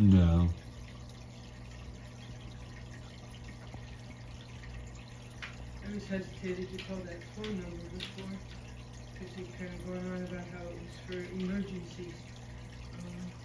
No. I was hesitated to call that phone number before, because he kind of going on about how it was for emergencies.